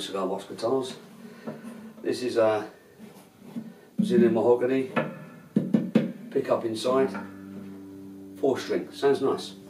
Cigar Box Guitars. This is a Brazilian mahogany, pick up inside, 4 string, sounds nice.